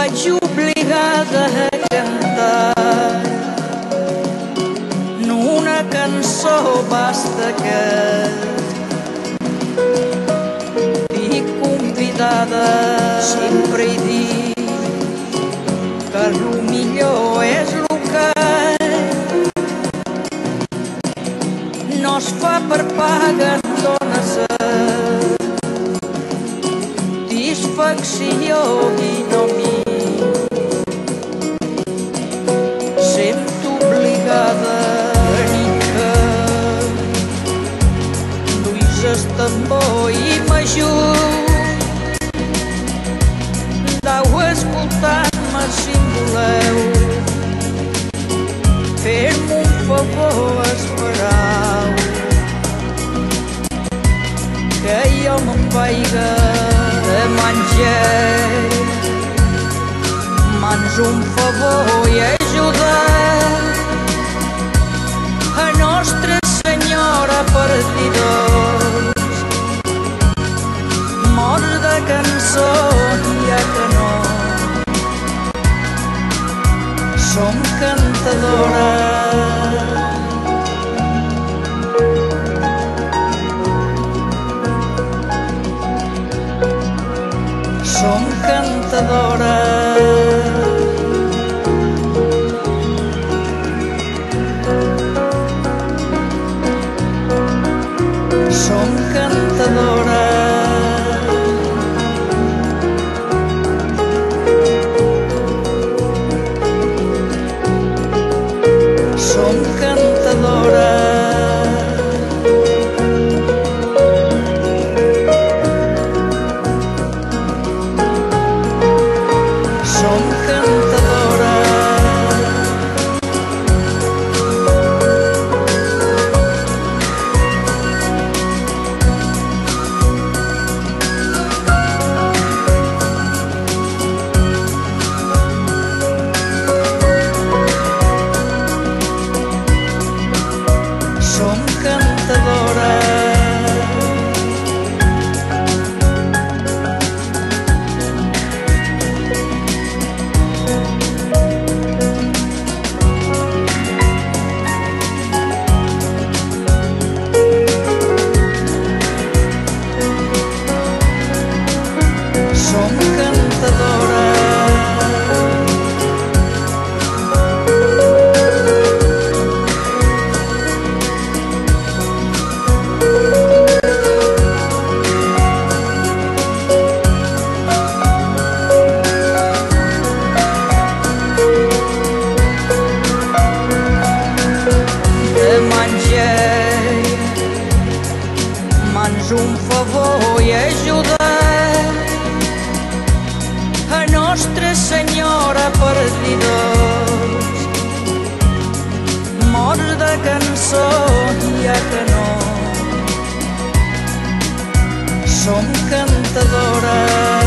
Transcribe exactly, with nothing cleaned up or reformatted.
vaig obligada a cantar una cançó basta que t'hi convidada. Sempre he dit que el millor és el que no es fa per paga, dona satisfacció i no m'hi sento obligada. Tambor i m'ajut, dau escoltant-me si em voleu. Fer-me un favor, esperau que jo me'n vaiga de menjar. Mans un favor i ajudar a Nostra Senyora per dir de cançó, ja que no som cantadores. Som cantadores. Som cantadores. Un favor i ajudar a Nostra Senyora per dir dos morts de cançó, ja que no som cantadores.